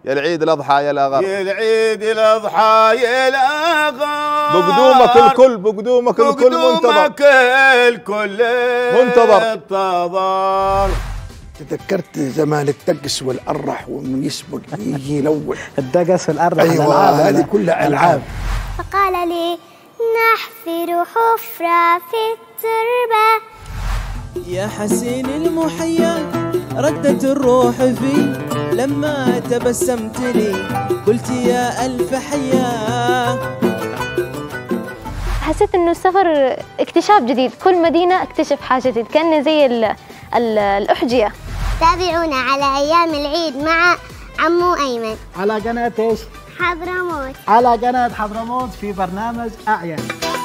يا العيد الأضحى يا الأغر، يا العيد الأضحى يا الأغر، بقدومك الكل بقدومك الكل منتظر، الكل منتظر. تذكرت زمان الدقس والأرح ومن يسبق يجي يلوح الدقس والأرح. أيوة هذه كلها ألعاب. فقال لي نحفر حفرة في التربة. يا حسين المحيا ردت الروح في لما تبسمت لي قلت يا ألف حيا. حسيت إنه السفر اكتشاف جديد، كل مدينة اكتشف حاجة جديد، كأنه زي الأحجية. تابعونا على أيام العيد مع عمو أيمن على قناة إيش؟ حضرموت. على قناة حضرموت في برنامج أعيان.